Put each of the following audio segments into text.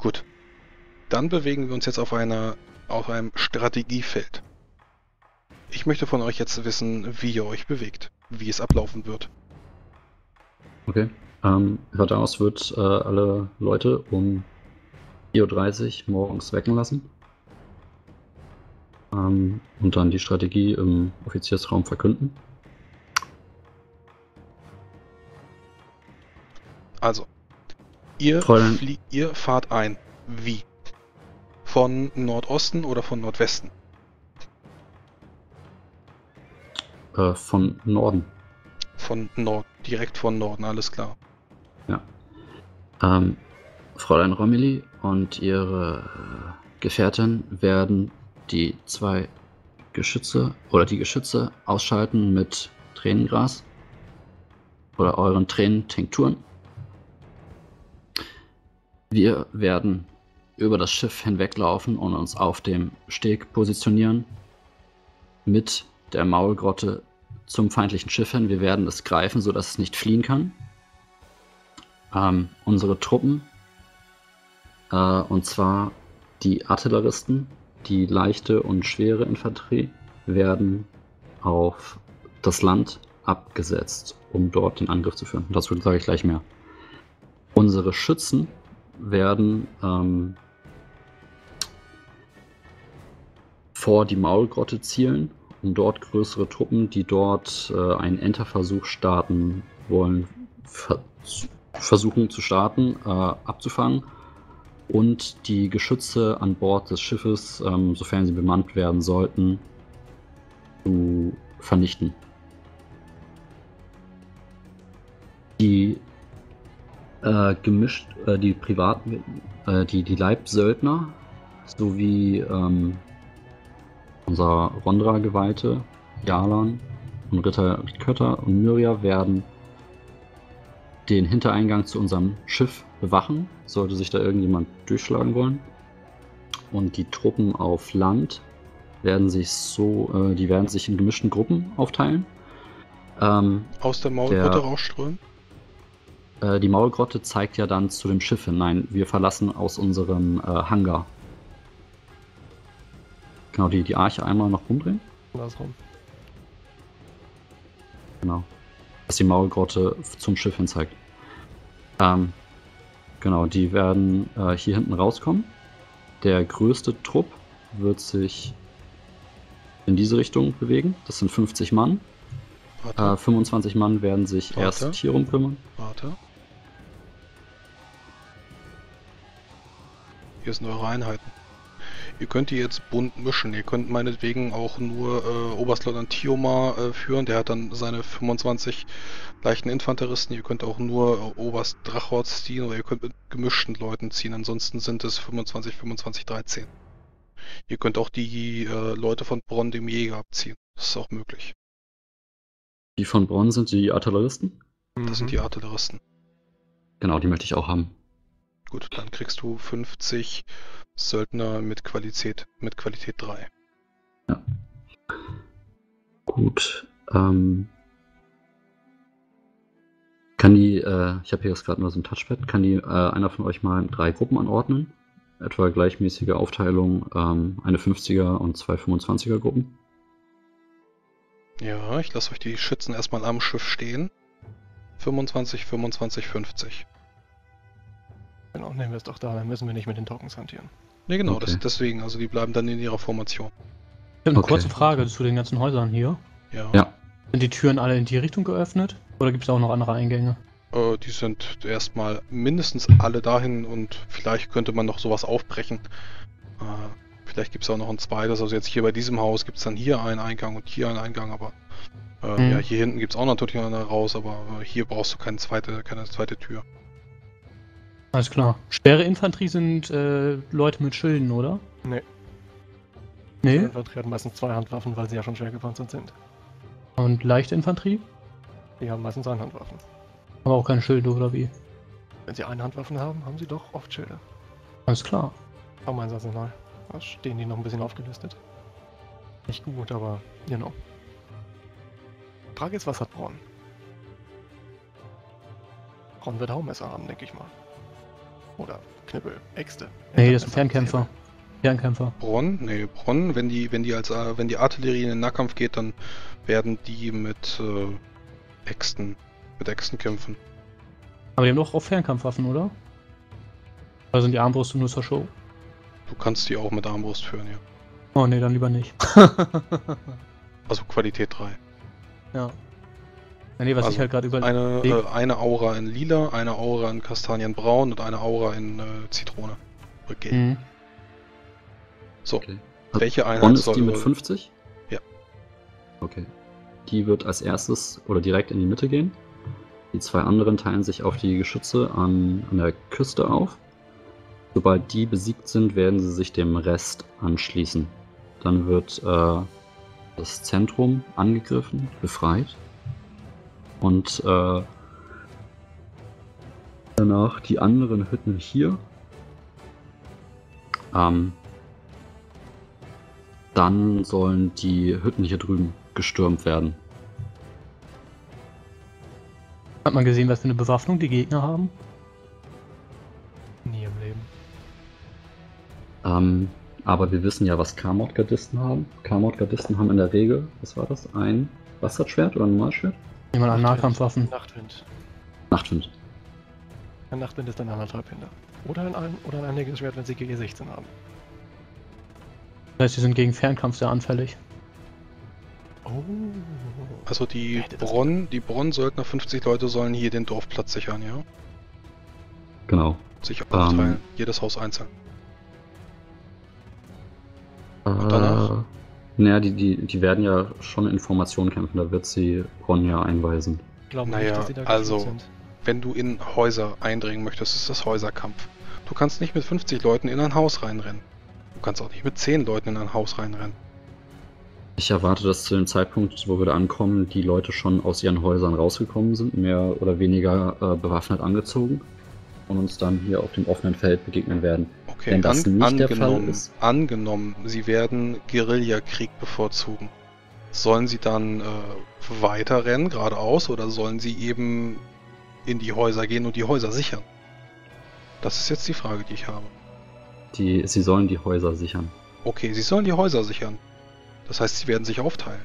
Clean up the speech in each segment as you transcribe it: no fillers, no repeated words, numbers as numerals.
Gut. Dann bewegen wir uns jetzt auf einem Strategiefeld. Ich möchte von euch jetzt wissen, wie ihr euch bewegt, wie es ablaufen wird. Okay. Vadaus wird alle Leute um 4:30 Uhr morgens wecken lassen. Und dann die Strategie im Offiziersraum verkünden. Also, ihr fahrt ein. Wie? Von Nordosten oder von Nordwesten? Von Norden. Von Nord, direkt von Norden, alles klar. Ja. Fräulein Romilly und ihre Gefährtin werden die Geschütze ausschalten mit Tränengras oder euren Tränentinkturen. Wir werden über das Schiff hinweglaufen und uns auf dem Steg positionieren mit der Maulgrotte zum feindlichen Schiff hin. Wir werden es greifen, sodass es nicht fliehen kann. Unsere Truppen, und zwar die Artilleristen, die leichte und schwere Infanterie, werden auf das Land abgesetzt, um dort den Angriff zu führen. Dazu sage ich gleich mehr. Unsere Schützen werden vor die Maulgrotte zielen, um dort größere Truppen, die dort einen Enterversuch starten wollen, versuchen zu starten, abzufangen und die Geschütze an Bord des Schiffes, sofern sie bemannt werden sollten, zu vernichten. Die die Leibsöldner sowie unser Rondra-Geweihte, Jalan und Ritter Kötter und Myria werden den Hintereingang zu unserem Schiff bewachen, sollte sich da irgendjemand durchschlagen wollen. Und die Truppen auf Land werden sich in gemischten Gruppen aufteilen. Aus der Maulgrotte rausströmen? Die Maulgrotte zeigt ja dann zu dem Schiff hin. Nein, wir verlassen aus unserem Hangar. Genau, die Arche einmal noch rumdrehen. Andersrum. Genau. Dass die Maulgrotte zum Schiff hin zeigt. Genau, die werden hier hinten rauskommen. Der größte Trupp wird sich in diese Richtung bewegen. Das sind 50 Mann. 25 Mann werden sich erst hier rum kümmern. Warte. Hier sind eure Einheiten. Ihr könnt die jetzt bunt mischen. Ihr könnt meinetwegen auch nur Oberstleutnant Tiomar führen. Der hat dann seine 25 leichten Infanteristen. Ihr könnt auch nur Oberst Drachort ziehen oder ihr könnt mit gemischten Leuten ziehen. Ansonsten sind es 25, 25, 13. Ihr könnt auch die Leute von Bronn, dem Jäger, abziehen. Das ist auch möglich. Die von Bronn sind die Artilleristen? Das sind die Artilleristen. Genau, die möchte ich auch haben. Gut, dann kriegst du 50 Söldner mit Qualität 3. Ja. Gut. Kann die, ich habe hier jetzt gerade nur so ein Touchpad, kann die einer von euch mal 3 Gruppen anordnen? Etwa gleichmäßige Aufteilung, eine 50er und 2 25er Gruppen? Ja, ich lasse euch die Schützen erstmal am Schiff stehen. 25, 25, 50. Genau, nehmen wir es doch da, dann müssen wir nicht mit den Tokens hantieren. Ne, genau, Okay. deswegen, also die bleiben dann in ihrer Formation. Ich habe eine Okay. kurze Frage zu den ganzen Häusern hier. Ja. Sind die Türen alle in die Richtung geöffnet? Oder gibt es auch noch andere Eingänge? Die sind erstmal mindestens alle dahin und vielleicht könnte man noch sowas aufbrechen. Vielleicht gibt es auch noch ein zweites. Also jetzt hier bei diesem Haus gibt es dann hier einen Eingang und hier einen Eingang, aber ja, hier hinten gibt es auch natürlich noch eine raus, aber hier brauchst du keine zweite Tür. Alles klar. Schwere Infanterie sind Leute mit Schilden, oder? Nee. Die Nee? Infanterie hat meistens 2 Handwaffen, weil sie ja schon schwer gepanzert sind. Und leichte Infanterie? Die haben meistens Handwaffen. Aber auch keine Schilde, oder wie? Wenn sie Handwaffen haben, haben sie doch oft Schilde. Alles klar. Kaum Einsatzsignal. Da stehen die noch ein bisschen aufgelistet. Nicht gut, aber genau. Frage ist, was hat Bronn? Bronn wird Haumesser haben, denke ich mal. Oder Knüppel, Äxte. Nee, das ist ein Fernkämpfer. Fernkämpfer. Bronn? Nee, Bronn, wenn die Artillerie in den Nahkampf geht, dann werden die mit Äxten kämpfen. Aber die haben doch auch Fernkampfwaffen, oder? Oder sind die Armbrüste nur zur Show? Du kannst die auch mit Armbrust führen, ja. Oh nee, dann lieber nicht. Also Qualität 3. Ja. Nee, was Also ich halt gerade überlege. eine Aura in Lila, eine Aura in Kastanienbraun und eine Aura in Zitrone. Okay. Mhm. So, Okay. welche Bonn Einheit ist soll die mit über- 50? Ja. Okay. Die wird als erstes oder direkt in die Mitte gehen. Die zwei anderen teilen sich auf die Geschütze an der Küste auf. Sobald die besiegt sind, werden sie sich dem Rest anschließen. Dann wird das Zentrum angegriffen, befreit. Und danach die anderen Hütten hier. Dann sollen die Hütten hier drüben gestürmt werden. Hat man gesehen, was für eine Bewaffnung die Gegner haben? Nie im Leben. Aber wir wissen ja, was Kamord-Gardisten haben. Kamord-Gardisten haben in der Regel, was war das? Ein Bastardschwert oder ein Normalschwert? Jemand an Nahkampfwaffen. Nachtwind. Nachtwind. Ein Nachtwind ist ein 1,5 Hinder. Oder ein einheitliches Schwert, wenn sie GG 16 haben. Das heißt, sie sind gegen Fernkampf sehr anfällig. Oh. Also die Hätte das- Bronn-Söldner, 50 Leute sollen hier den Dorfplatz sichern, ja? Genau. Sich aufteilen. Jedes Haus einzeln. Und danach? Naja, die werden ja schon in Formation kämpfen, da wird sie Bronn ja einweisen. Glauben Naja, nicht, dass sie da also- geschult sind. Wenn du in Häuser eindringen möchtest, ist das Häuserkampf. Du kannst nicht mit 50 Leuten in ein Haus reinrennen. Du kannst auch nicht mit 10 Leuten in ein Haus reinrennen. Ich erwarte, dass zu dem Zeitpunkt, wo wir da ankommen, die Leute schon aus ihren Häusern rausgekommen sind, mehr oder weniger bewaffnet angezogen und uns dann hier auf dem offenen Feld begegnen werden. Okay, Wenn das nicht der Fall ist. angenommen, sie werden Guerillakrieg bevorzugen. Sollen sie dann weiter rennen, geradeaus, oder sollen sie eben in die Häuser gehen und die Häuser sichern? Das ist jetzt die Frage, die ich habe. Sie sollen die Häuser sichern. Okay, sie sollen die Häuser sichern. Das heißt, sie werden sich aufteilen.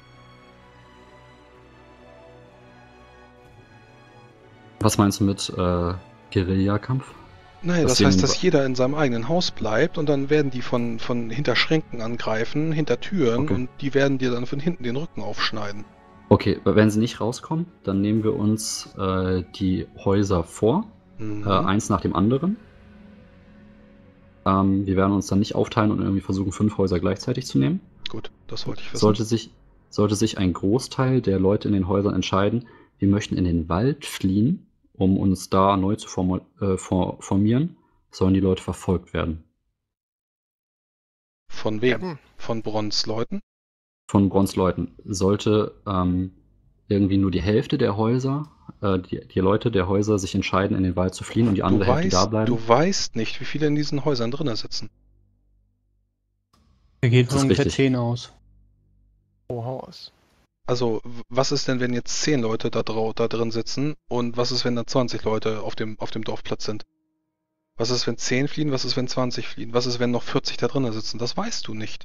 Was meinst du mit Guerillakampf? Nein, Das das heißt, Ding- dass jeder in seinem eigenen Haus bleibt und dann werden die von hinter Schränken angreifen, hinter Türen, Okay. und die werden dir dann von hinten den Rücken aufschneiden. Okay, wenn sie nicht rauskommen, dann nehmen wir uns die Häuser vor, Mhm. eins nach dem anderen. Wir werden uns dann nicht aufteilen und irgendwie versuchen, 5 Häuser gleichzeitig zu nehmen. Gut, das wollte ich wissen. Sollte sich ein Großteil der Leute in den Häusern entscheiden, wir möchten in den Wald fliehen, um uns da neu zu formieren, sollen die Leute verfolgt werden. Von wem? Eben. Von Bronns Leuten? Von Bronns Leuten. Sollte irgendwie nur die Hälfte der Häuser, die Leute der Häuser sich entscheiden, in den Wald zu fliehen und die andere Hälfte da bleiben. Du weißt nicht, wie viele in diesen Häusern drinnen sitzen. Wir gehen Das von ist ungefähr richtig. 10 aus. Pro Haus. Also, was ist denn, wenn jetzt 10 Leute da drin sitzen, und was ist, wenn da 20 Leute auf dem Dorfplatz sind? Was ist, wenn 10 fliehen? Was ist, wenn 20 fliehen? Was ist, wenn noch 40 da drinnen sitzen? Das weißt du nicht.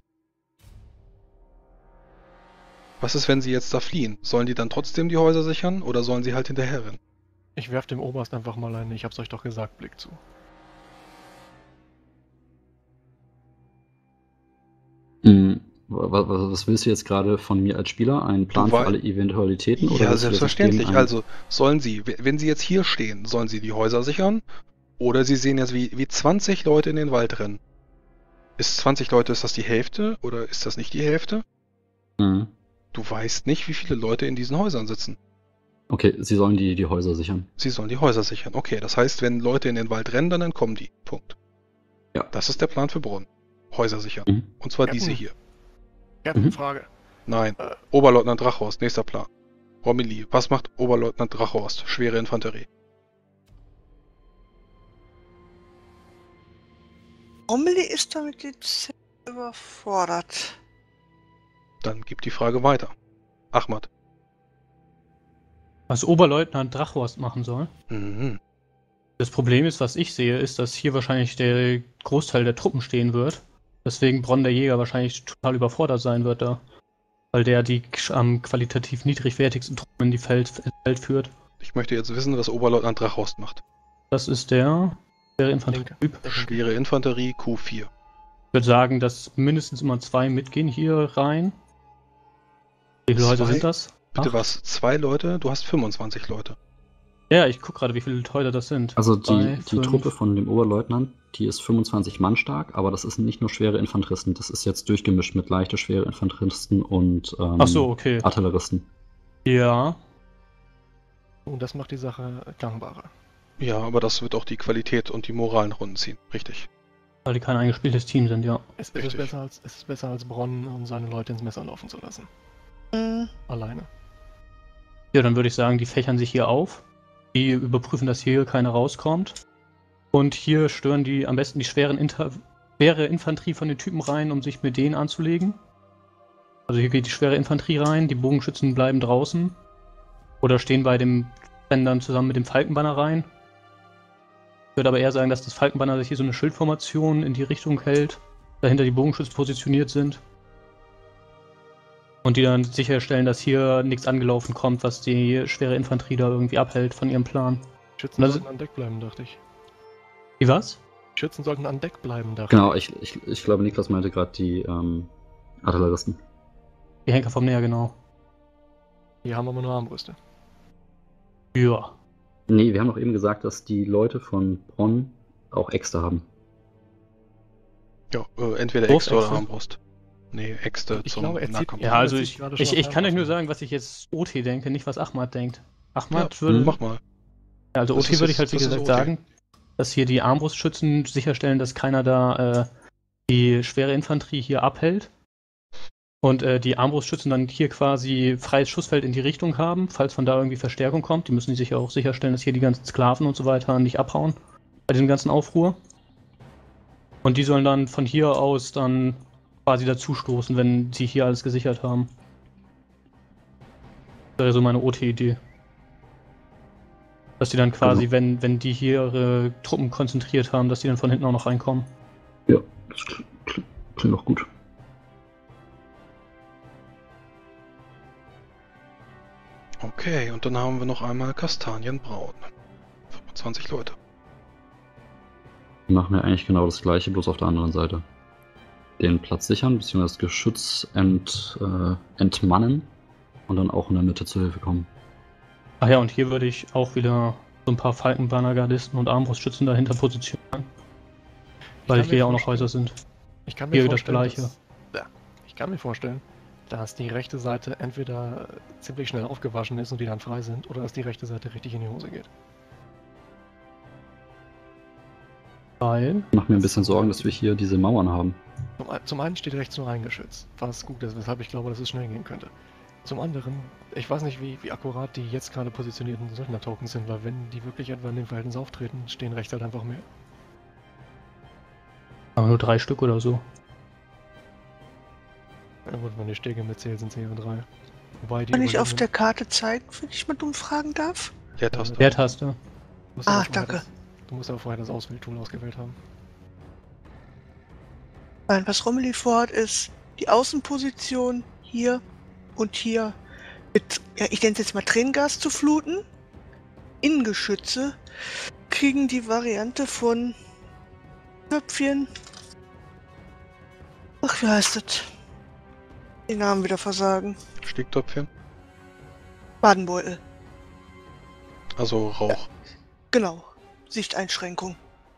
Was ist, wenn sie jetzt da fliehen? Sollen die dann trotzdem die Häuser sichern, oder sollen sie halt hinterher rennen? Ich werf dem Oberst einfach mal einen, ich hab's euch doch gesagt, Blick zu. Was willst du jetzt gerade von mir als Spieler? Einen Plan Du für wei- alle Eventualitäten? Ja, willst du, dass ich selbstverständlich. denen Also, sollen sie, wenn sie jetzt hier stehen, sollen sie die Häuser sichern? Oder sie sehen jetzt, wie 20 Leute in den Wald rennen. Ist 20 Leute, ist das die Hälfte? Oder ist das nicht die Hälfte? Mhm. Du weißt nicht, wie viele Leute in diesen Häusern sitzen. Okay, sie sollen die Häuser sichern. Sie sollen die Häuser sichern. Okay, das heißt, wenn Leute in den Wald rennen, dann entkommen die. Punkt. Ja. Das ist der Plan für Bronn. Häuser sichern. Mhm. Und zwar Ja, diese gut. hier. Captain, Mhm. Frage. Nein. Äh. Oberleutnant Drachhorst, nächster Plan. Romilly, was macht Oberleutnant Drachhorst? Schwere Infanterie. Romilly ist damit jetzt überfordert. Dann gibt die Frage weiter. Was Oberleutnant Drachhorst machen soll. Mhm. Das Problem ist, was ich sehe, ist, dass hier wahrscheinlich der Großteil der Truppen stehen wird. Deswegen Bronn der Jäger wahrscheinlich total überfordert sein wird da. Weil der die am qualitativ niedrigwertigsten Truppen in die Feld führt. Ich möchte jetzt wissen, was Oberleutnant Drachhorst macht. Das ist der schwere Infanterie-Typ. Schwere Infanterie Q4. Ich würde sagen, dass mindestens immer 2 mitgehen hier rein. Wie viele Leute sind das? Bitte 8? was? 2 Leute? Du hast 25 Leute. Ja, ich gucke gerade, wie viele Leute das sind. Also 2, die 5. Truppe von dem Oberleutnant, die ist 25 Mann stark, aber das ist nicht nur schwere Infanteristen, das ist jetzt durchgemischt mit leichte schwere Infanteristen und Ach so, okay. Artilleristen. Ja. Und das macht die Sache gangbarer. Ja, aber das wird auch die Qualität und die Moral nach unten ziehen. Richtig. Weil die kein eingespieltes Team sind, ja. Es ist Richtig. besser als Bronn und seine Leute ins Messer laufen zu lassen. Hm. Alleine. Ja, dann würde ich sagen, die fächern sich hier auf. Die überprüfen, dass hier keiner rauskommt. Und hier stören die am besten die schwere Infanterie von den Typen rein, um sich mit denen anzulegen. Also hier geht die schwere Infanterie rein, die Bogenschützen bleiben draußen. Oder stehen bei dem Rennen dann zusammen mit dem Falkenbanner rein. Ich würde aber eher sagen, dass das Falkenbanner sich hier so eine Schildformation in die Richtung hält. Dahinter die Bogenschützen positioniert sind. Und die dann sicherstellen, dass hier nichts angelaufen kommt, was die schwere Infanterie da irgendwie abhält von ihrem Plan. Schützen Also- sollten an Deck bleiben, dachte ich. Wie was? Schützen sollten an Deck bleiben, dachte Genau, ich glaube, Niklas meinte gerade die Artilleristen. Die Henker vom Näher, genau. ich. Die haben aber nur Armbrüste. Ja. Nee, wir haben doch eben gesagt, dass die Leute von Bronn auch Äxte haben. Ja, entweder Brust, Äxte oder Äxte? Armbrust. Nee, Äxte Ich zum glaube, er zieht- Nahkampf. Ja, also das ich ist gerade schon auf kann euch nur Fernwaffen. sagen, was ich jetzt OT denke, nicht was Ahmad denkt. Ja, Ahmad würde. mach mal. Ja, also Das OT ist würde ich jetzt- halt wie das ist gesagt OT. sagen, dass hier die Armbrustschützen sicherstellen, dass keiner da die schwere Infanterie hier abhält. Und die Armbrustschützen dann hier quasi freies Schussfeld in die Richtung haben, falls von da irgendwie Verstärkung kommt. Die müssen sich ja auch sicherstellen, dass hier die ganzen Sklaven und so weiter nicht abhauen bei diesem ganzen Aufruhr. Und die sollen dann von hier aus dann quasi dazustoßen, wenn sie hier alles gesichert haben. Das wäre so meine OT-Idee. Dass die dann quasi, wenn die hier ihre Truppen konzentriert haben, dass die dann von hinten auch noch reinkommen. Ja, das klingt doch gut. Okay, und dann haben wir noch einmal Kastanienbraun. 25 Leute. Wir machen ja eigentlich genau das gleiche, bloß auf der anderen Seite. Den Platz sichern, beziehungsweise das Geschütz entmannen und dann auch in der Mitte zur Hilfe kommen. Ach ja, und hier würde ich auch wieder so ein paar Falkenbanner-Gardisten und Armbrustschützen dahinter positionieren. Weil kann hier mir ja auch noch vorstellen- Häuser sind. Ich kann mir Hier das vorstellen, Gleiche. Ich kann mir vorstellen, dass die rechte Seite entweder ziemlich schnell aufgewaschen ist und die dann frei sind, oder dass die rechte Seite richtig in die Hose geht. Weil. Ich mache mir ein bisschen Sorgen, dass wir hier diese Mauern haben. Zum einen steht rechts nur ein Geschütz, was gut ist, weshalb ich glaube, dass es schnell gehen könnte. Zum anderen, ich weiß nicht, wie akkurat die jetzt gerade positionierten Söldner-Tokens sind, weil wenn die wirklich etwa in dem Verhältnis auftreten, stehen rechts halt einfach mehr. Aber nur 3 Stück oder so. Ja gut, wenn die Stege mitzählt, sind es eher 3. Wobei die Kann ich auf überlegen- der Karte zeigen, wenn ich mal dumm fragen darf? Leertaste. Leertaste. Du musst aber Ah, vorher danke. Du musst aber vorher das Auswähltool ausgewählt haben. Nein, was Romilly vorhat, ist die Außenposition hier und hier mit, ja, ich nenne es jetzt mal Tränengas zu fluten. Innengeschütze kriegen die Variante von Köpfchen. Ach, wie heißt das? Den Namen wieder versagen. Sticktöpfchen. Badenbeutel. Also Rauch. Genau. Sichteinschränkung.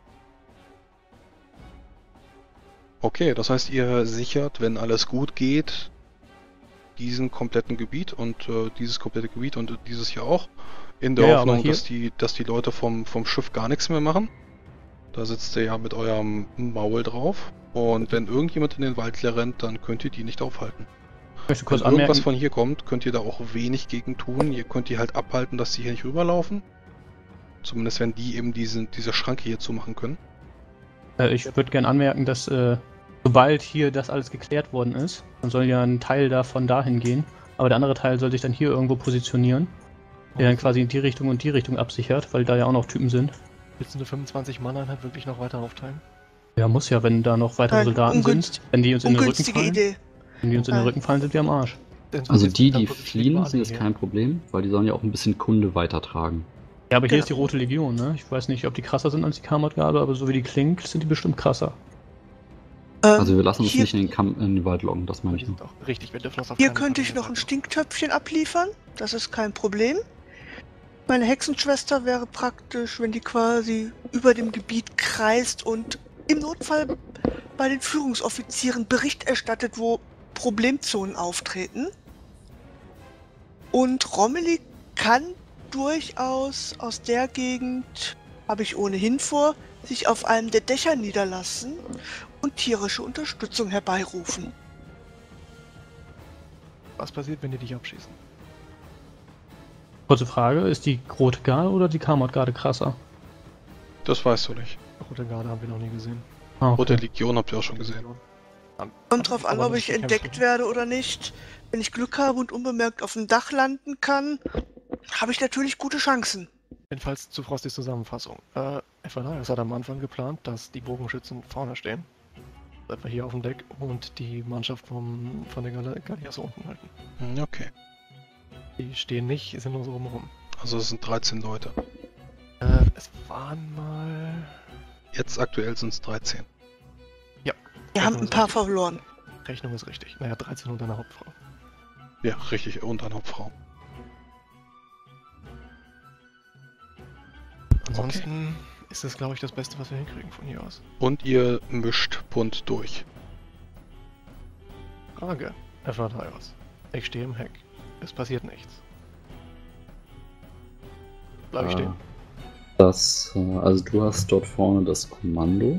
Okay, das heißt, ihr sichert, wenn alles gut geht, diesen kompletten Gebiet und dieses komplette Gebiet und dieses hier auch. In der Ja, Hoffnung, aber hier- dass die Leute vom Schiff gar nichts mehr machen. Da sitzt ihr ja mit eurem Maul drauf. Und wenn irgendjemand in den Wald rennt, dann könnt ihr die nicht aufhalten. Ich möchte Wenn kurz irgendwas anmerken. von hier kommt, könnt ihr da auch wenig gegen tun. Ihr könnt die halt abhalten, dass sie hier nicht rüberlaufen. Zumindest wenn die eben diese Schranke hier zumachen können. Ich würde gerne anmerken, dass sobald hier das alles geklärt worden ist, dann soll ja ein Teil davon dahin gehen. Aber der andere Teil soll sich dann hier irgendwo positionieren, der dann quasi in die Richtung und die Richtung absichert, weil da ja auch noch Typen sind. Willst du eine 25-Mann-Einheit wirklich noch weiter aufteilen? Ja, muss ja, wenn da noch weitere Nein, Soldaten sind. Wenn die uns in den Rücken Ungünstige fallen. Idee. Wenn die uns in den Nein. Rücken fallen, sind wir am Arsch. Denn Also sonst die, dann die positionieren wir fliehen, alle sind jetzt hier. kein Problem, weil die sollen ja auch ein bisschen Kunde weitertragen. Ja, aber hier Genau. ist die Rote Legion, ne? Ich weiß nicht, ob die krasser sind als die Kammerdgarde, aber so wie die klingt, sind die bestimmt krasser. Also wir lassen uns hier, nicht in den Wald locken, das meine Die ich nur. sind auch richtig, wir dürfen das auf Hier keinen könnte Fall ich noch ein machen. Stinktöpfchen abliefern. Das ist kein Problem. Meine Hexenschwester wäre praktisch, wenn die quasi über dem Gebiet kreist und im Notfall bei den Führungsoffizieren Bericht erstattet, wo Problemzonen auftreten. Und Romilly kann durchaus aus der Gegend, habe ich ohnehin vor, sich auf einem der Dächer niederlassen und tierische Unterstützung herbeirufen. Was passiert, wenn die dich abschießen? Kurze Frage, ist die Rote Garde oder die Kammerdgarde krasser? Das weißt du nicht. Rote Garde haben wir noch nie gesehen. Ah, Rote okay. Legion habt ihr auch schon gesehen. Kommt drauf an, Aber ob nicht ich gekämpft, entdeckt oder? werde oder nicht. Wenn ich Glück habe und unbemerkt auf dem Dach landen kann, habe ich natürlich gute Chancen. Jedenfalls zu Frostys Zusammenfassung. FNIS hat am Anfang geplant, dass die Bogenschützen vorne stehen. Etwa hier auf dem Deck und die Mannschaft von der Gallias unten halten. Okay. Die stehen nicht, sind nur so rumrum. Also es sind 13 Leute. Es waren mal... Jetzt aktuell sind es 13. Wir haben ein paar verloren. Rechnung ist richtig. Naja, 13 und eine Hauptfrau. Ja, richtig. Und eine Hauptfrau. Ansonsten ist das, glaube ich, das Beste, was wir hinkriegen von hier aus. Und ihr mischt bunt durch. Frage, FNIS. Ich stehe im Heck. Es passiert nichts. Bleib ich stehen? Also du hast dort vorne das Kommando.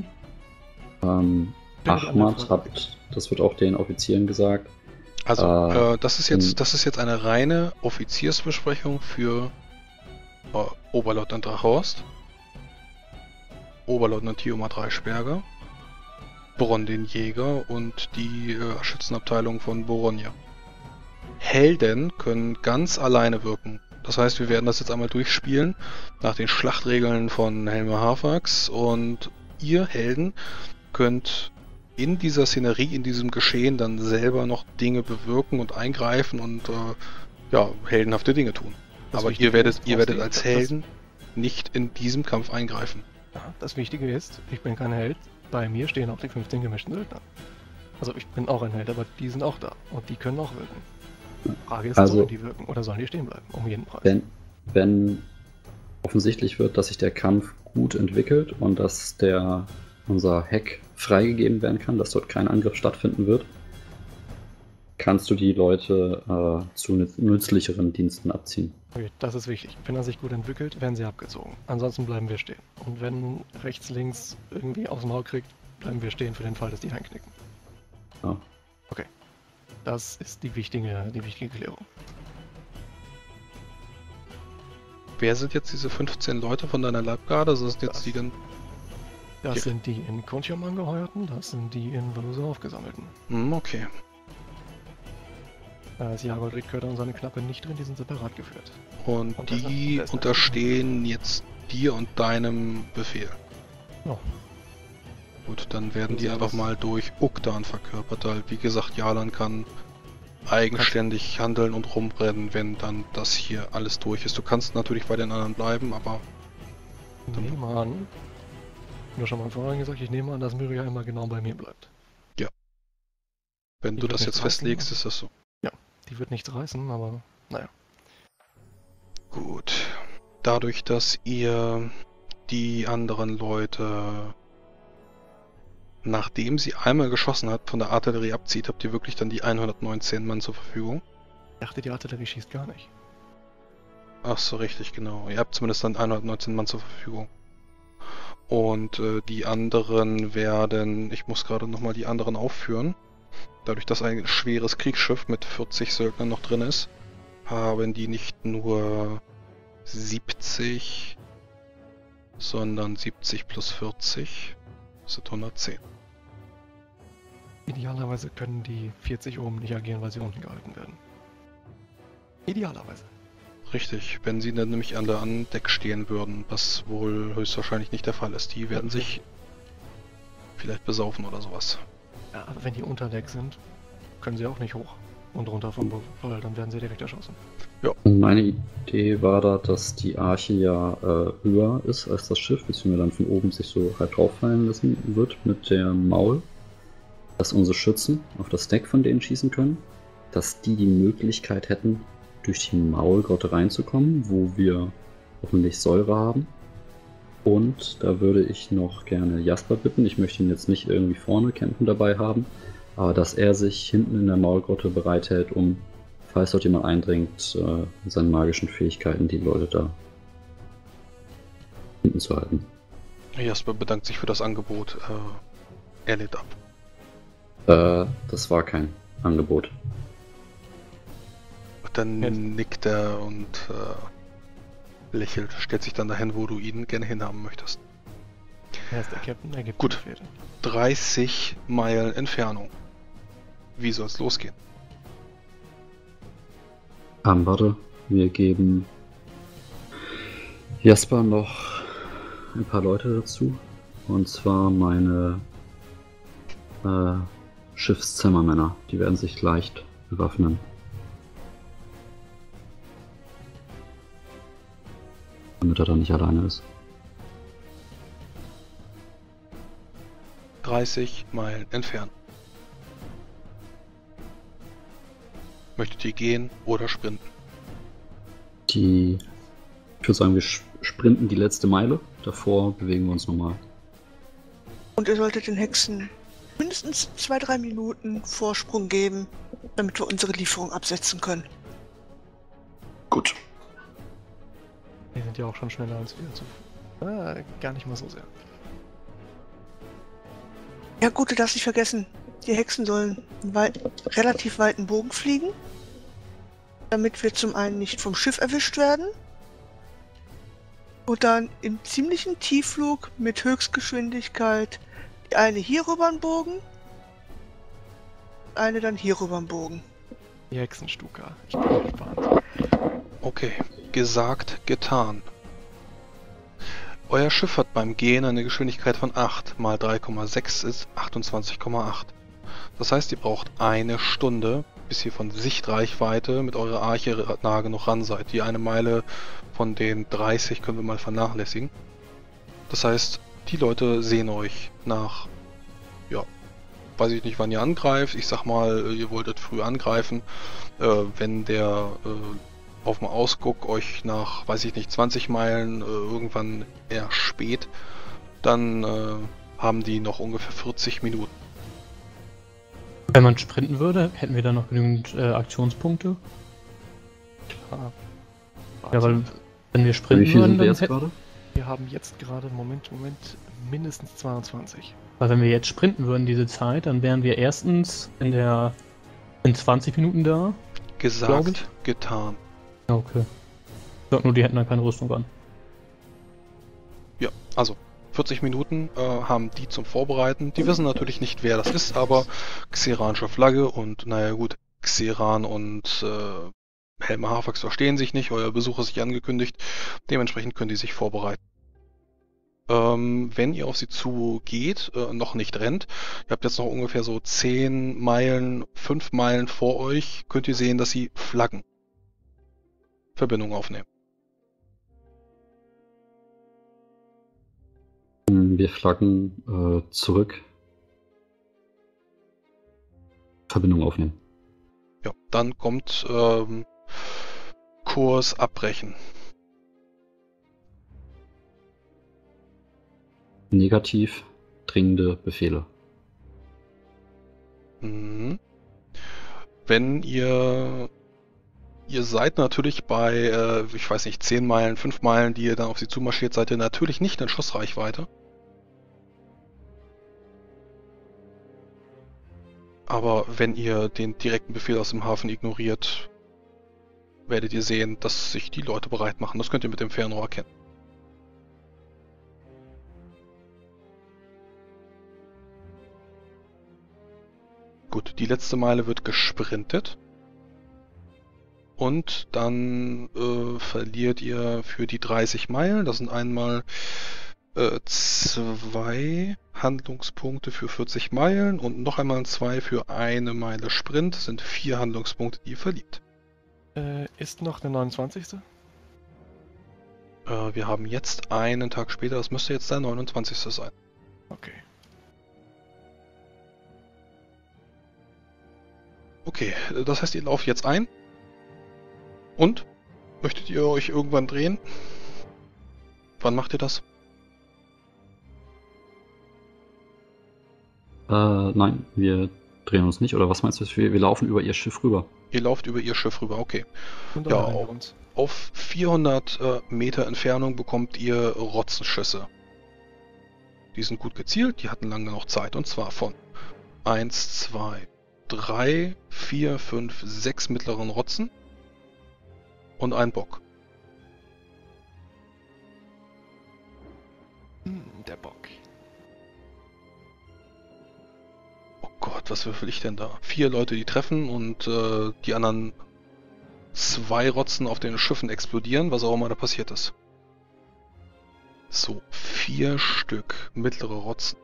Ahmad hat, das wird auch den Offizieren gesagt. Also, das ist jetzt eine reine Offiziersbesprechung für Oberleutnant Drachhorst, Oberleutnant Thioma Dreischberger, Bronn den Jäger und die Schützenabteilung von Borogna. Helden können ganz alleine wirken. Das heißt, wir werden das jetzt einmal durchspielen nach den Schlachtregeln von Helmer Hafax und ihr Helden könnt in dieser Szenerie, in diesem Geschehen dann selber noch Dinge bewirken und eingreifen und heldenhafte Dinge tun. Das Aber Wichtige ihr werdet ist, als Helden nicht in diesem Kampf eingreifen. Ja, das Wichtige ist, ich bin kein Held. Bei mir stehen auch die 15 gemischten Söldner. Also ich bin auch ein Held, aber die sind auch da. Und die können auch wirken. Frage ist, Also- sollen die wirken oder sollen die stehen bleiben? Um jeden Preis. Wenn offensichtlich wird, dass sich der Kampf gut entwickelt und dass unser Heck freigegeben werden kann, dass dort kein Angriff stattfinden wird, kannst du die Leute zu nützlicheren Diensten abziehen. Okay, das ist wichtig. Wenn er sich gut entwickelt, werden sie abgezogen. Ansonsten bleiben wir stehen. Und wenn rechts, links irgendwie aufs Maul kriegt, bleiben wir stehen für den Fall, dass die einknicken. Ja. Okay. Das ist die wichtige Klärung. Wer sind jetzt diese 15 Leute von deiner Leibgarde? Sind jetzt die dann... Das Ja. sind die in Kontium angeheuerten, das sind die in Valusa aufgesammelten. Okay. Da ist Jagold Riedkötter und seine Knappe nicht drin, die sind separat geführt. Und Und die das- unterstehen jetzt dir und deinem Befehl. Ja. Gut, dann werden Und die sie einfach haben- mal durch Uktan verkörpert, weil wie gesagt, Jalan kann eigenständig handeln und rumrennen, wenn dann das hier alles durch ist. Du kannst natürlich bei den anderen bleiben, aber Ich nehme an, nur schon mal vorhin gesagt, ich nehme an, dass Myria immer genau bei mir bleibt. wenn Die du wird das nichts jetzt reißen, festlegst, aber- ist das so. Die wird nichts reißen, aber naja. Gut. Dadurch, dass ihr die anderen Leute, nachdem sie einmal geschossen hat, von der Artillerie abzieht, habt ihr wirklich dann die 119 Mann zur Verfügung. Ich dachte, die Artillerie schießt gar nicht. Ach so, richtig, genau. Ihr habt zumindest dann 119 Mann zur Verfügung. Und die anderen werden, ich muss gerade nochmal die anderen aufführen. Dadurch, dass ein schweres Kriegsschiff mit 40 Söldnern noch drin ist, haben die nicht nur 70, sondern 70 plus 40 sind 110. Idealerweise können die 40 oben nicht agieren, weil sie unten gehalten werden. Idealerweise. Richtig, wenn sie dann nämlich alle an Deck stehen würden, was wohl höchstwahrscheinlich nicht der Fall ist. Die werden sich vielleicht besaufen oder sowas. Ja, aber wenn die unter Deck sind, können sie auch nicht hoch und runter vom Boot, weil dann werden sie direkt erschossen. Meine Idee war da, dass die Arche ja höher ist als das Schiff, beziehungsweise dann von oben sich so halb drauffallen lassen wird mit dem Maul, dass unsere Schützen auf das Deck von denen schießen können, dass die Möglichkeit hätten, durch die Maulgrotte reinzukommen, wo wir hoffentlich Säure haben. Und da würde ich noch gerne Jasper bitten, ich möchte ihn jetzt nicht irgendwie vorne campen dabei haben, aber dass er sich hinten in der Maulgrotte bereithält, um, falls dort jemand eindringt, mit seinen magischen Fähigkeiten die Leute da hinten zu halten. Jasper bedankt sich für das Angebot. Er lädt ab. Das war kein Angebot. Dann Jetzt. nickt er und lächelt, stellt sich dann dahin, wo du ihn gerne hinhaben möchtest. Er ist der Captain, er gibt Gut. Befehle. 30 Meilen Entfernung. Wie soll's losgehen? Warte, wir geben Jasper noch ein paar Leute dazu. Und zwar meine Schiffszimmermänner. Die werden sich leicht bewaffnen. Damit er dann nicht alleine ist. 30 Meilen entfernt. Möchtet ihr gehen oder sprinten? Ich würde sagen, wir sprinten die letzte Meile. Davor bewegen wir uns nochmal. Und ihr solltet den Hexen mindestens 2-3 Minuten Vorsprung geben, damit wir unsere Lieferung absetzen können. Gut. Die sind ja auch schon schneller als wir. Gar nicht mal so sehr. Ja gut, du darfst nicht vergessen, die Hexen sollen einen relativ weiten Bogen fliegen, damit wir zum einen nicht vom Schiff erwischt werden und dann im ziemlichen Tiefflug mit Höchstgeschwindigkeit die eine hier rüber einen Bogen, eine dann hier rüber einen Bogen. Die Hexenstuka. Ich bin gespannt. Okay, gesagt, getan. Euer Schiff hat beim Gehen eine Geschwindigkeit von 8 mal 3,6 ist 28,8. Das heißt, ihr braucht eine Stunde, bis ihr von Sichtreichweite mit eurer Arche nah genug ran seid. Die eine Meile von den 30 können wir mal vernachlässigen. Das heißt, die Leute sehen euch nach, ja, weiß ich nicht, wann ihr angreift. Ich sag mal, ihr wolltet früh angreifen. Wenn der auf dem Ausguck euch nach, weiß ich nicht, 20 Meilen irgendwann eher spät, dann haben die noch ungefähr 40 Minuten. Wenn man sprinten würde, hätten wir dann noch genügend Aktionspunkte. Ja, weil wenn wir Wie sprinten viel würden, sind wir dann jetzt hätten, gerade? Wir haben jetzt gerade, Moment, mindestens 22. weil wenn wir jetzt sprinten würden diese Zeit, dann wären wir erstens in 20 Minuten da. Glaub Gesagt, ich. getan. Ja, okay. Ich sag nur, die hätten dann keine Rüstung an. Ja, also 40 Minuten haben die zum Vorbereiten. Die wissen natürlich nicht, wer das ist, aber xeranische Flagge und naja gut, Xeran und Helma Hafax verstehen sich nicht, euer Besuch ist sich angekündigt, dementsprechend können die sich vorbereiten. Wenn ihr auf sie zugeht, noch nicht rennt, ihr habt jetzt noch ungefähr so 10 Meilen, 5 Meilen vor euch, könnt ihr sehen, dass sie Flaggen. Verbindung aufnehmen. Wir flaggen zurück. Verbindung aufnehmen. Ja, dann kommt Kurs abbrechen. Negativ, dringende Befehle. Mhm. Wenn ihr seid natürlich bei, ich weiß nicht, 10 Meilen, 5 Meilen, die ihr dann auf sie zumarschiert, seid ihr natürlich nicht in Schussreichweite. Aber wenn ihr den direkten Befehl aus dem Hafen ignoriert, werdet ihr sehen, dass sich die Leute bereit machen. Das könnt ihr mit dem Fernrohr erkennen. Gut, die letzte Meile wird gesprintet. Und dann verliert ihr für die 30 Meilen, das sind einmal 2 Handlungspunkte für 40 Meilen und noch einmal 2 für 1 Meile Sprint, das sind 4 Handlungspunkte, die ihr verliert. Ist noch der 29.? Wir haben jetzt einen Tag später, das müsste jetzt der 29. sein. Okay. Okay, das heißt, ihr lauft jetzt ein. Und? Möchtet ihr euch irgendwann drehen? Wann macht ihr das? Nein, wir drehen uns nicht. Oder was meinst du? Wir laufen über ihr Schiff rüber. Ihr lauft über ihr Schiff rüber, okay. Und Ja, dann rennen wir uns. Auf 400 Meter Entfernung bekommt ihr Rotzenschüsse. Die sind gut gezielt, die hatten lange noch Zeit. Und zwar von 1, 2, 3, 4, 5, 6 mittleren Rotzen und ein Bock. Der Bock. Oh Gott, was würfel ich denn da? 4 Leute, die treffen und die anderen 2 Rotzen auf den Schiffen explodieren, was auch immer da passiert ist. So, 4 Stück mittlere Rotzen.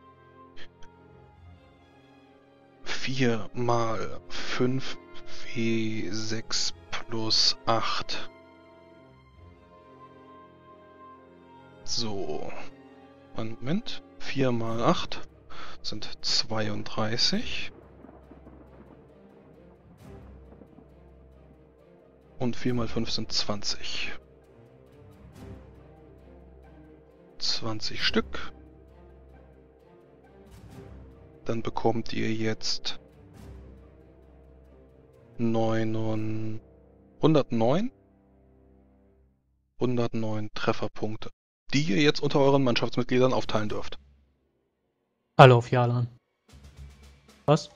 4 mal 5 W6 plus 8. So. Moment. 4 mal 8 sind 32. Und 4 mal 5 sind 20. 20 Stück. Dann bekommt ihr jetzt 109 Trefferpunkte, die ihr jetzt unter euren Mannschaftsmitgliedern aufteilen dürft. Alle auf Jalan. Was?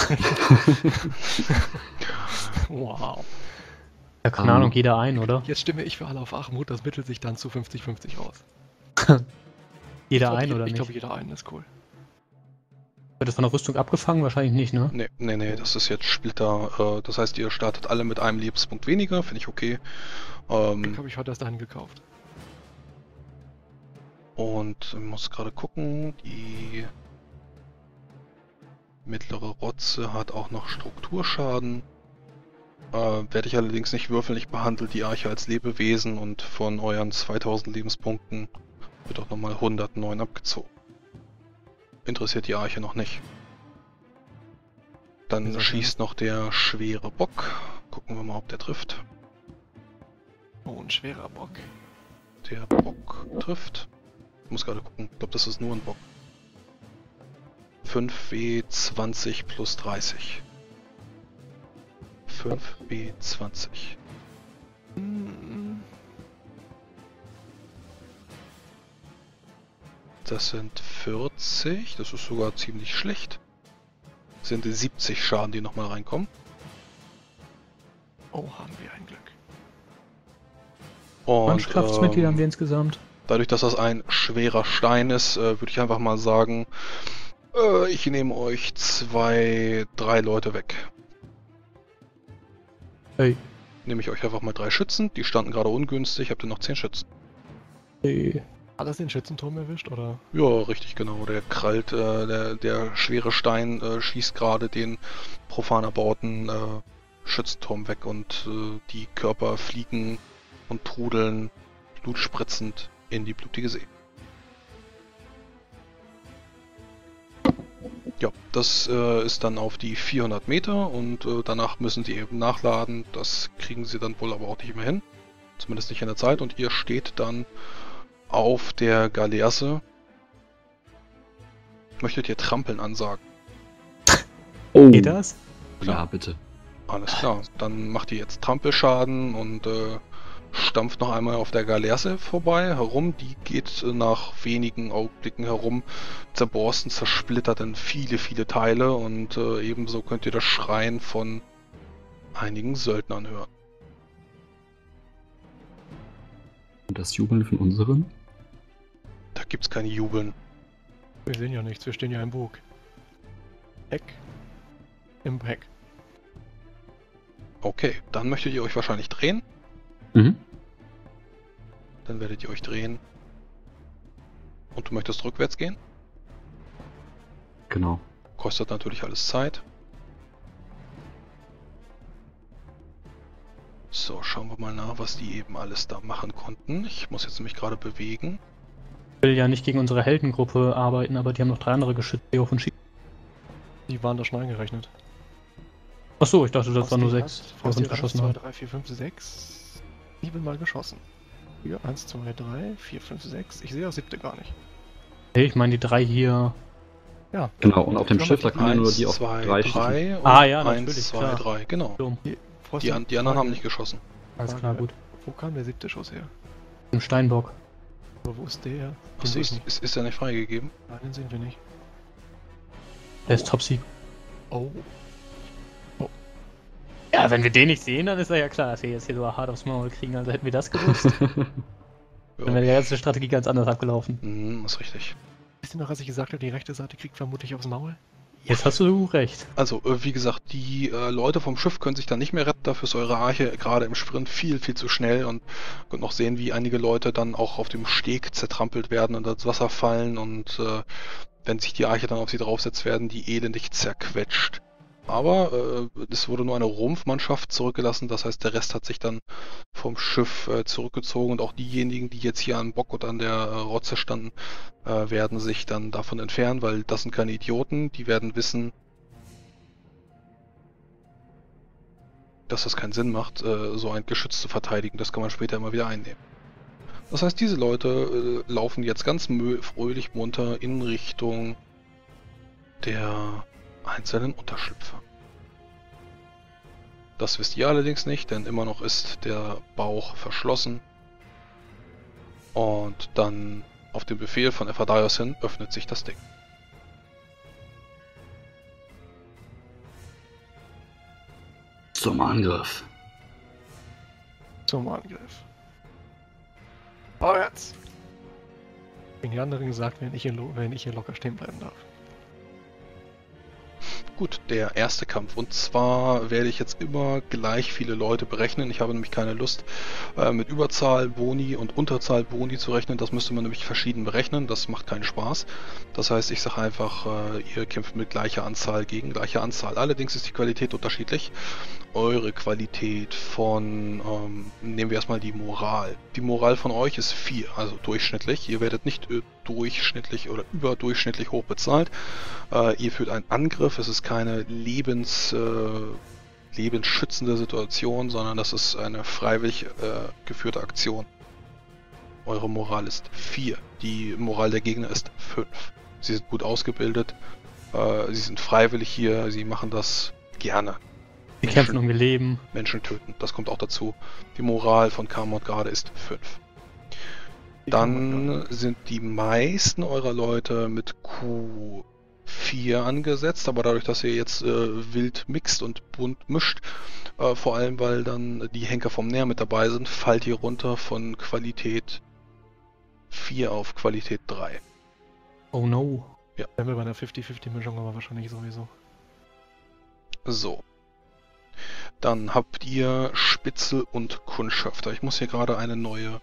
Wow. Ja, keine Ahnung, jeder ein, oder? Jetzt stimme ich für alle auf Achmut, das mittelt sich dann zu 50-50 aus. Jeder ein, oder Ich nicht? glaube, jeder ein ist cool. Wird das von der Rüstung abgefangen? Wahrscheinlich nicht, ne? Nee, das ist jetzt Splitter. Das heißt, ihr startet alle mit einem Lebenspunkt weniger, finde ich okay. Glück habe ich heute erst einen gekauft. Und ich muss gerade gucken, die mittlere Rotze hat auch noch Strukturschaden. Werde ich allerdings nicht würfeln, ich behandle die Arche als Lebewesen und von euren 2000 Lebenspunkten wird auch nochmal 109 abgezogen. Interessiert die Arche noch nicht. Dann schießt noch der schwere Bock. Gucken wir mal, ob der trifft. Oh, ein schwerer Bock. Der Bock trifft. Ich muss gerade gucken, ich glaube, das ist nur ein Bock. 5W20 plus 30. 5W20. Das sind 40, das ist sogar ziemlich schlecht. Das sind 70 Schaden, die nochmal reinkommen. Oh, haben wir ein Glück. Und Mannschaftsmitglieder haben wir insgesamt. dadurch, dass das ein schwerer Stein ist, würde ich einfach mal sagen, ich nehme euch 2, 3 Leute weg. Hey. Nehme ich euch einfach mal 3 Schützen, die standen gerade ungünstig, habt ihr noch 10 Schützen. Hey. Hat das den Schützenturm erwischt, oder? Ja, richtig, genau. Der krallt, der schwere Stein schießt gerade den profan erbauten Schützenturm weg und die Körper fliegen und trudeln blutspritzend in die blutige See. Ja, das ist dann auf die 400 Meter und danach müssen sie eben nachladen. Das kriegen sie dann wohl aber auch nicht mehr hin. Zumindest nicht in der Zeit. Und ihr steht dann auf der Galeasse. Möchtet ihr Trampeln ansagen? Oh, Geht das? ja, bitte. Alles klar. Dann macht ihr jetzt Trampelschaden und stampft noch einmal auf der Galeasse vorbei herum. Die geht nach wenigen Augenblicken herum, zerborsten, zersplittert in viele, viele Teile und ebenso könnt ihr das Schreien von einigen Söldnern hören. Und das Jubeln von unseren? Da gibt's kein Jubeln. Wir sehen ja nichts, wir stehen ja im Bug. Heck. Im Heck. Okay, dann möchtet ihr euch wahrscheinlich drehen. Mhm. Dann werdet ihr euch drehen. Und du möchtest rückwärts gehen. Genau. Kostet natürlich alles Zeit. So, schauen wir mal nach, was die eben alles da machen konnten. Ich muss jetzt nämlich gerade bewegen. Ich will ja nicht gegen unsere Heldengruppe arbeiten, aber die haben noch 3 andere Geschütze, die auf uns schießen. Die waren da schon eingerechnet. Achso, ich dachte, das waren nur Frosty 6, die auf Frosty uns hat 1, geschossen 2, haben. 3, 4, 5, 6. 7 Mal geschossen. Hier, 1, 2, 3, 4, 5, 6. Ich sehe das 7. gar nicht. Hey, ich meine die 3 hier. Ja. Genau, und auf dem Schiff, da kann ja nur 1, die auf 2, 3 schießen. 3 und Ah, ja, 1, natürlich, 2, klar. 3, genau. Dumm. Frosty, Die anderen haben nicht geschossen. Alles klar, gut. Wo kam der 7. Schuss her? Im Steinbock. Aber wo ist der? Den Achso, sehe ich nicht. ist der nicht freigegeben? Nein, den sehen wir nicht. Der ist Top-Sieg. Oh. Ja, wenn wir den nicht sehen, dann ist ja klar, dass wir jetzt hier so hart aufs Maul kriegen. Also hätten wir das gewusst, dann wäre die ganze Strategie ganz anders abgelaufen. Ist richtig. Wisst ihr noch, als ich gesagt habe, die rechte Seite kriegt vermutlich aufs Maul? Jetzt hast du recht. Also, wie gesagt, die Leute vom Schiff können sich dann nicht mehr retten, dafür ist eure Arche gerade im Sprint viel, viel zu schnell und könnt noch sehen, wie einige Leute dann auch auf dem Steg zertrampelt werden und ins Wasser fallen und wenn sich die Arche dann auf sie draufsetzt, werden die elendig zerquetscht. Aber es wurde nur eine Rumpfmannschaft zurückgelassen, das heißt, der Rest hat sich dann vom Schiff zurückgezogen und auch diejenigen, die jetzt hier am Bock und an der Rotze standen, werden sich dann davon entfernen, weil das sind keine Idioten, die werden wissen, dass das keinen Sinn macht, so ein Geschütz zu verteidigen, das kann man später immer wieder einnehmen. Das heißt, diese Leute laufen jetzt ganz fröhlich munter in Richtung der einzelnen Unterschlüpfe. Das wisst ihr allerdings nicht, denn immer noch ist der Bauch verschlossen. Und dann auf den Befehl von Ephadaios hin öffnet sich das Ding. Zum Angriff. Zum Angriff. Vorwärts! Den anderen gesagt, wenn ich hier locker stehen bleiben darf. Gut, der erste Kampf. Und zwar werde ich jetzt immer gleich viele Leute berechnen. Ich habe nämlich keine Lust, mit Überzahl Boni und Unterzahl Boni zu rechnen. Das müsste man nämlich verschieden berechnen. Das macht keinen Spaß. Das heißt, ich sage einfach, ihr kämpft mit gleicher Anzahl gegen gleiche Anzahl. Allerdings ist die Qualität unterschiedlich. Eure Qualität von, nehmen wir erstmal die Moral. Die Moral von euch ist 4, also durchschnittlich. Ihr werdet nicht durchschnittlich oder überdurchschnittlich hoch bezahlt. Ihr führt einen Angriff, es ist keine lebensschützende Situation, sondern das ist eine freiwillig geführte Aktion. Eure Moral ist 4. Die Moral der Gegner ist 5. Sie sind gut ausgebildet, sie sind freiwillig hier, sie machen das gerne. Wir kämpfen um ihr Leben. Menschen töten, das kommt auch dazu. Die Moral von Kamot gerade ist 5. Dann sind die meisten eurer Leute mit Q4 angesetzt, aber dadurch, dass ihr jetzt wild mixt und bunt mischt, vor allem weil dann die Henker vom Näher mit dabei sind, fallt ihr runter von Qualität 4 auf Qualität 3. Oh no. Wenn wir bei einer 50-50-Mischung, aber wahrscheinlich sowieso. So. Dann habt ihr Spitzel und Kundschafter. Ich muss hier gerade eine neue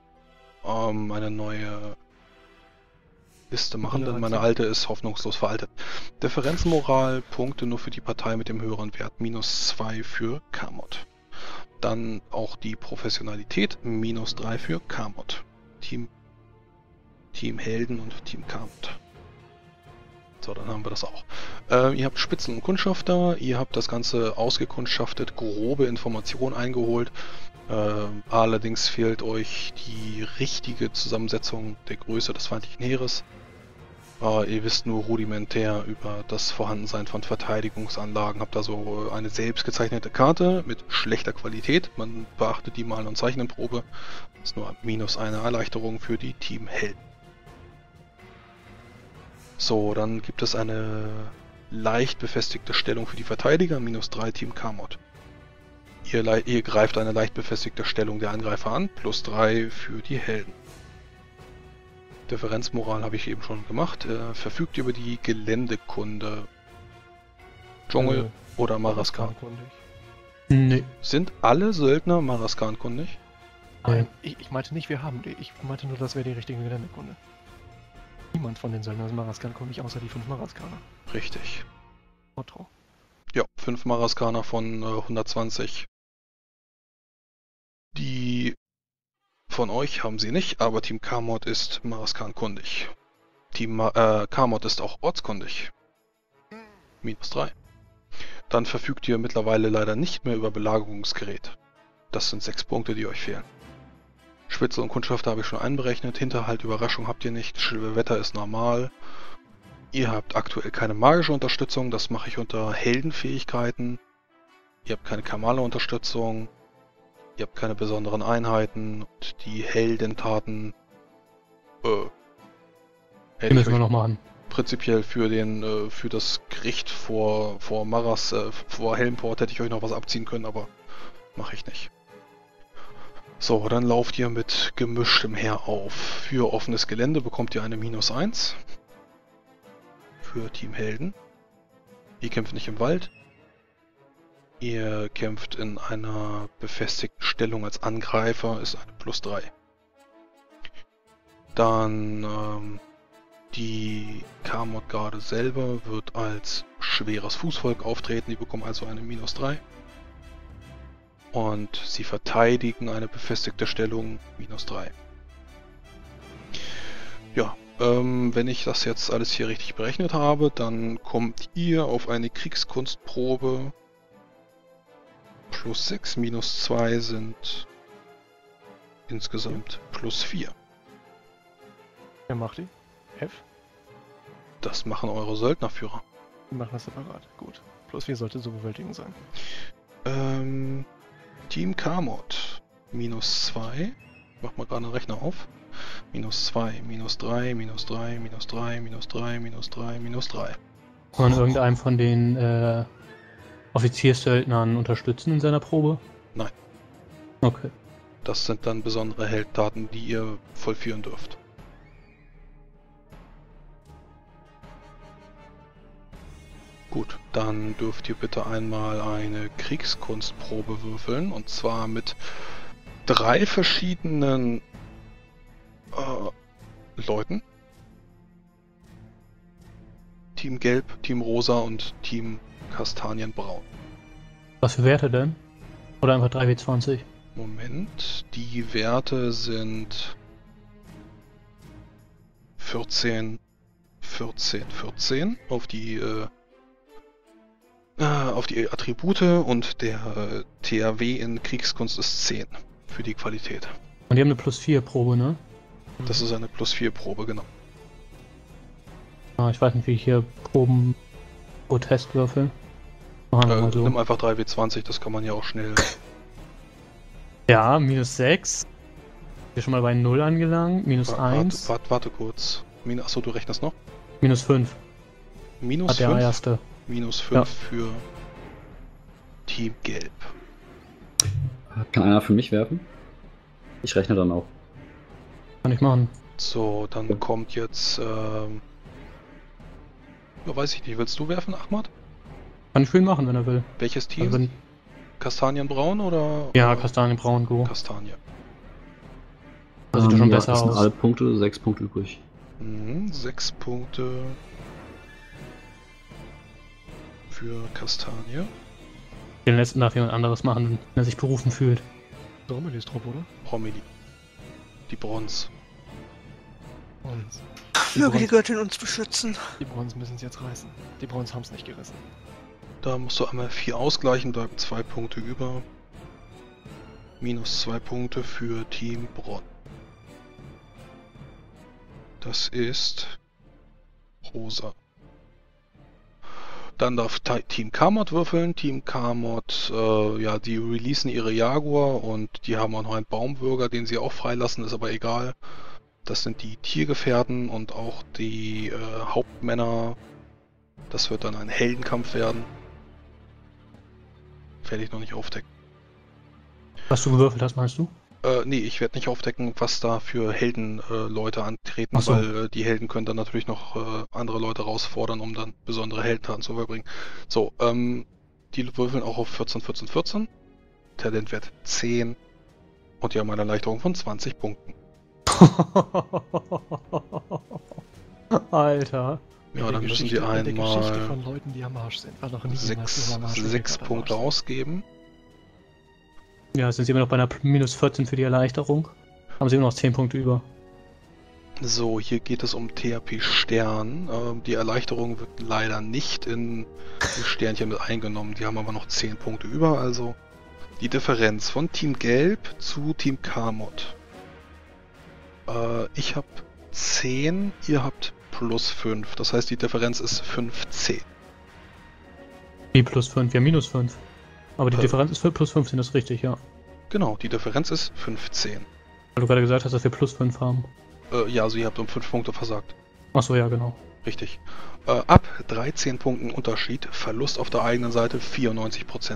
Liste machen, denn meine alte ist hoffnungslos veraltet. Differenzmoral, Punkte nur für die Partei mit dem höheren Wert, -2 für Kamot. Dann auch die Professionalität, -3 für Kamot. Team Helden und Team Kamot. So, dann haben wir das auch. Ihr habt Spitzel und Kundschafter, ihr habt das Ganze ausgekundschaftet, grobe Informationen eingeholt. Allerdings fehlt euch die richtige Zusammensetzung der Größe des feindlichen Heeres. Ihr wisst nur rudimentär über das Vorhandensein von Verteidigungsanlagen. Habt also eine selbst gezeichnete Karte mit schlechter Qualität. Man beachtet die Malen- und Zeichnenprobe. Das ist nur -1 Erleichterung für die Teamhelden. So, dann gibt es eine leicht befestigte Stellung für die Verteidiger, -3 Team Kamot. Ihr greift eine leicht befestigte Stellung der Angreifer an, +3 für die Helden. Differenzmoral habe ich eben schon gemacht. Verfügt über die Geländekunde. Dschungel oder Maraskar. Nee. Sind alle Söldner Maraskan kundig? Nein, ich meinte nicht, wir haben die. Ich meinte nur, das wäre die richtige Geländekunde. Niemand von den Söldnern ist Maraskan-kundig, außer die 5 Maraskaner. Richtig. Otto. Ja, 5 Maraskaner von 120. Die von euch haben sie nicht, aber Team Kamot ist Maraskan kundig. Team Kamot ist auch ortskundig. -3. Dann verfügt ihr mittlerweile leider nicht mehr über Belagerungsgerät. Das sind 6 Punkte, die euch fehlen. Spitze und Kundschafter habe ich schon einberechnet. Hinterhalt, Überraschung habt ihr nicht. Wetter ist normal. Ihr habt aktuell keine magische Unterstützung. Das mache ich unter Heldenfähigkeiten. Ihr habt keine Kamala-Unterstützung. Ihr habt keine besonderen Einheiten. Und die Heldentaten Die müssen wir noch machen. prinzipiell für das Gericht vor Helmport hätte ich euch noch was abziehen können, aber mache ich nicht. So, dann lauft ihr mit gemischtem Heer auf. Für offenes Gelände bekommt ihr eine -1. Für Team Helden. Ihr kämpft nicht im Wald. Ihr kämpft in einer befestigten Stellung als Angreifer, ist eine +3. Dann die Kamot-Garde selber wird als schweres Fußvolk auftreten, die bekommen also eine -3. Und sie verteidigen eine befestigte Stellung, -3. Ja, wenn ich das jetzt alles hier richtig berechnet habe, dann kommt ihr auf eine Kriegskunstprobe +6, -2 sind insgesamt +4. Wer macht die? F? Das machen eure Söldnerführer. Wir machen das separat. Gut. +4 sollte so bewältigend sein. Team Kamot, -2. Mach mal gerade einen Rechner auf. -2, -3, -3, -3, -3, -3, -3. Kann man irgendeinem von den Offizierssöldnern unterstützen in seiner Probe? Nein. Okay. Das sind dann besondere Heldtaten, die ihr vollführen dürft. Gut, dann dürft ihr bitte einmal eine Kriegskunstprobe würfeln, und zwar mit 3 verschiedenen Leuten. Team Gelb, Team Rosa und Team Kastanienbraun. Was für Werte denn? Oder einfach 3W20? Moment, die Werte sind 14, 14, 14 auf die Attribute, und der THW in Kriegskunst ist 10 für die Qualität. Und die haben eine +4 Probe, ne? Das ist eine +4 Probe, genau. Ah, ich weiß nicht, wie ich hier Proben pro Test würfel. Machen wir mal so. Nimm einfach 3W20, das kann man ja auch schnell. Ja, -6. Wir schon mal bei 0 angelangt. -1. Warte kurz. Achso, du rechnest noch? -5. -5. Hat der erste. -5 Ja. für Team Gelb. Kann einer für mich werfen? Ich rechne dann auch. Kann ich machen. So, dann kommt jetzt. Weiß ich nicht, willst du werfen, Ahmad? Kann ich für ihn machen, wenn er will. Welches Team? Also wenn, Kastanienbraun oder? ja, Kastanienbraun, go. Kastanie. Das sieht doch schon besser das sind aus. alle Punkte, 6 Punkte übrig. 6 Punkte für Kastanie. Den letzten darf jemand anderes machen, wenn er sich berufen fühlt. Dromedis Trupp, oder? Romilly. Die Bronze. Und Möge die Göttin uns beschützen. die Brons müssen es jetzt reißen. Die Brons haben es nicht gerissen. Da musst du einmal 4 ausgleichen, bleiben 2 Punkte über. -2 Punkte für Team Bronn. Das ist rosa. Dann darf Team Kamot würfeln. Team Kamot, ja, die releasen ihre Jaguar, und die haben auch noch einen Baumwürger, den sie auch freilassen, ist aber egal. Das sind die Tiergefährten und auch die Hauptmänner. Das wird dann ein Heldenkampf werden. Werde ich noch nicht aufdecken. Was du gewürfelt hast, meinst du? Nee, ich werde nicht aufdecken, was da für Heldenleute antreten, Ach so. weil die Helden können dann natürlich noch andere Leute herausfordern, um dann besondere Heldentaten zu vollbringen. So, die würfeln auch auf 14, 14, 14. Talentwert 10 und die haben eine Erleichterung von 20 Punkten. Alter. Ja, dann müssen die in der Geschichte einmal von Leuten, die am Arsch sind. War noch nie jemand so am Arsch wie wir 6 gerade am Punkte Arsch sind. ausgeben. Ja, sind sie immer noch bei einer minus 14 für die Erleichterung. Haben sie immer noch 10 Punkte über. So, hier geht es um THP Stern. Die Erleichterung wird leider nicht in die Sternchen mit eingenommen. Die haben aber noch 10 Punkte über. Also die Differenz von Team Gelb zu Team Kamot. Ich habe 10, ihr habt plus 5. Das heißt, die Differenz ist 15. Wie plus 5? Ja, minus 5. Aber die Äh. Differenz ist für plus 15, das ist richtig, ja. Genau, die Differenz ist 15. Weil du gerade gesagt hast, dass wir plus 5 haben. Ja, also ihr habt um 5 Punkte versagt. Achso, ja, genau. Richtig. Ab 13 Punkten Unterschied, Verlust auf der eigenen Seite 94%.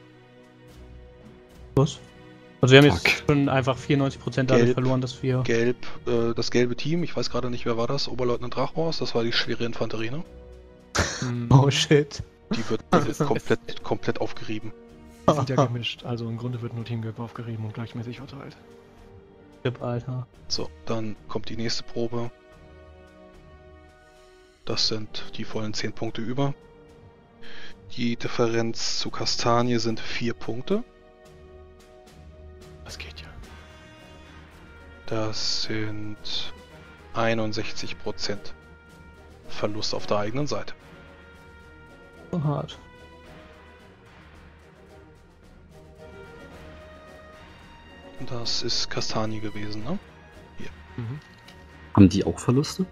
Was? Also wir haben jetzt Fuck. schon einfach 94% dadurch Gelb. verloren, dass wir... Gelb, das gelbe Team, ich weiß gerade nicht, wer war das? Oberleutnant Drachhorst, das war die schwere Infanterie, ne? Oh shit. Die wird komplett aufgerieben. Die sind ja gemischt, also im Grunde wird nur Team Gelb aufgerieben und gleichmäßig verteilt. Alter. So, dann kommt die nächste Probe. Das sind die vollen 10 Punkte über. Die Differenz zu Kastanie sind 4 Punkte. Das geht ja. Das sind 61% Verlust auf der eigenen Seite. So hart. Das ist Kastanie gewesen, ne? Mhm. Haben die auch Verluste?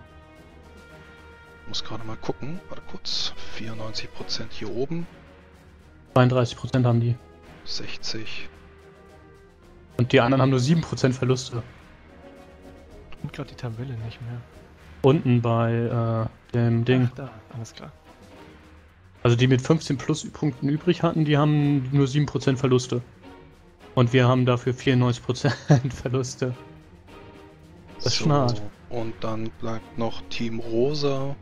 Muss gerade mal gucken. Warte kurz. 94% hier oben. 32% haben die. 60. Und die anderen haben nur 7% Verluste. Und gerade die Tabelle nicht mehr. Unten bei dem Ding. Ach, da, alles klar. Also die mit 15 plus Punkten übrig hatten, die haben nur 7% Verluste. Und wir haben dafür 94% Verluste. Das ist schon hart. Und dann bleibt noch Team Rosa.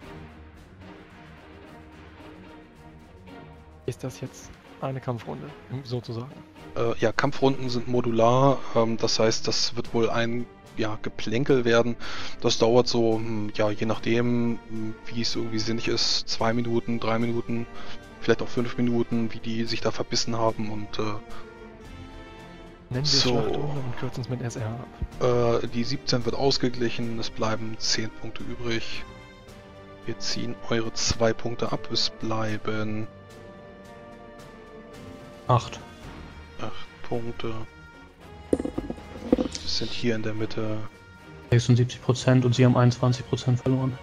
Ist das jetzt eine Kampfrunde, sozusagen? Ja, Kampfrunden sind modular. Das heißt, das wird wohl ein Geplänkel werden. Das dauert so, ja, je nachdem, wie es irgendwie sinnig ist, 2 Minuten, 3 Minuten, vielleicht auch 5 Minuten, wie die sich da verbissen haben und Nennen wir So. Schlachtrunde und kürzen es mit SR ab. die 17 wird ausgeglichen, es bleiben 10 Punkte übrig. Wir ziehen eure 2 Punkte ab, es bleiben 8. 8 Punkte. Wir sind hier in der Mitte. 76% und sie haben 21% verloren.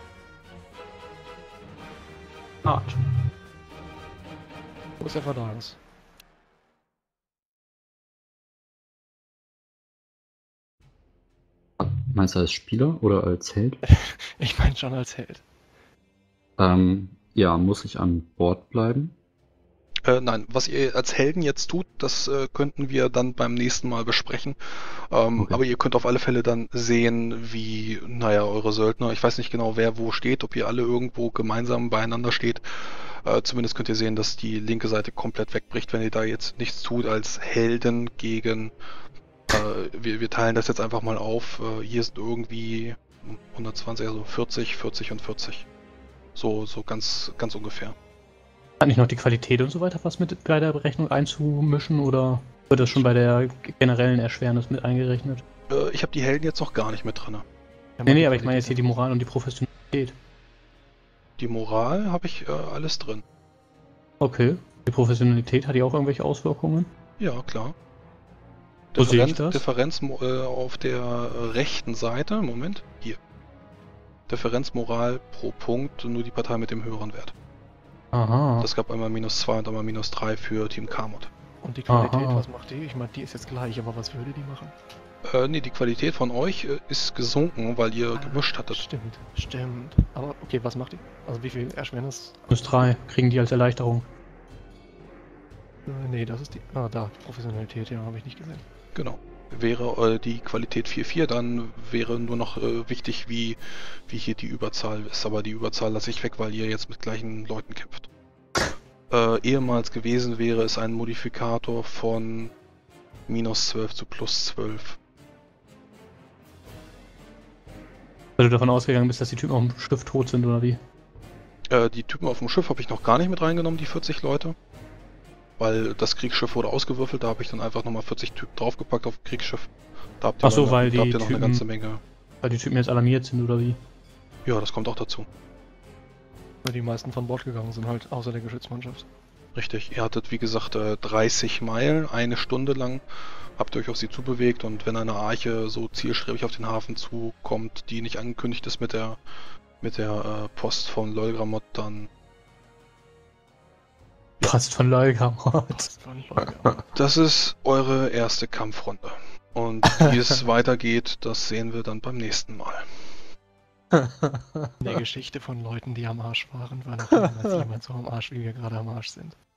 Hart. Wo ist der Verdagens? Meinst du als Spieler oder als Held? Ich meine schon als Held. Ja, muss ich an Bord bleiben? Nein, was ihr als Helden jetzt tut, das könnten wir dann beim nächsten Mal besprechen. Okay. Aber ihr könnt auf alle Fälle dann sehen, wie, naja, eure Söldner, ich weiß nicht genau, wer wo steht, ob ihr alle irgendwo gemeinsam beieinander steht. Zumindest könnt ihr sehen, dass die linke Seite komplett wegbricht, wenn ihr da jetzt nichts tut als Helden gegen... wir teilen das jetzt einfach mal auf. Hier sind irgendwie 120, also 40, 40 und 40. So ganz ungefähr. Hat nicht noch die Qualität und so weiter was mit bei der Berechnung einzumischen oder wird das schon bei der generellen Erschwernis mit eingerechnet? Ich habe die Helden jetzt noch gar nicht mit drin. Nee, aber ich meine jetzt hier die Moral und die Professionalität. Die Moral habe ich alles drin. Okay. Die Professionalität, hat die auch irgendwelche Auswirkungen? Ja, klar. Wo sehe ich das? Differenz auf der rechten Seite. Moment, hier. Differenz Moral pro Punkt, nur die Partei mit dem höheren Wert. Aha. Das gab einmal -2 und einmal -3 für Team Kamot. Und die Qualität, Aha. was macht die? Ich meine, die ist jetzt gleich, aber was würde die machen? Nee, die Qualität von euch ist gesunken, weil ihr gemischt hattet. Stimmt. Aber okay, was macht die? Also wie viel Erschwernis? -3 kriegen die als Erleichterung. Nee, das ist die... Ah, da, Professionalität, ja, habe ich nicht gesehen. Genau. Wäre die Qualität 4-4, dann wäre nur noch wichtig, wie hier die Überzahl ist. Aber die Überzahl lasse ich weg, weil ihr jetzt mit gleichen Leuten kämpft. Ehemals gewesen wäre es ein Modifikator von -12 zu +12. Weil du davon ausgegangen bist, dass die Typen auf dem Schiff tot sind, oder wie? Die Typen auf dem Schiff habe ich noch gar nicht mit reingenommen, die 40 Leute. Weil das Kriegsschiff wurde ausgewürfelt, da habe ich dann einfach nochmal 40 Typen draufgepackt auf dem Kriegsschiff. Da habt ihr, Ach so, weil da habt die ihr noch eine Typen- ganze Menge. Weil die Typen jetzt alarmiert sind, oder wie? Ja, das kommt auch dazu. Weil die meisten von Bord gegangen sind, halt außer der Geschützmannschaft. Richtig, ihr hattet wie gesagt 30 Meilen, eine Stunde lang habt ihr euch auf sie zubewegt und wenn eine Arche so zielstrebig auf den Hafen zukommt, die nicht angekündigt ist mit der Post von Lolgramot, dann Passt von Leugamot. Das war nicht Lager. das ist eure erste Kampfrunde. Und wie es weitergeht, das sehen wir dann beim nächsten Mal. In der Geschichte von Leuten, die am Arsch waren, war noch niemals jemand so am Arsch, wie wir gerade am Arsch sind.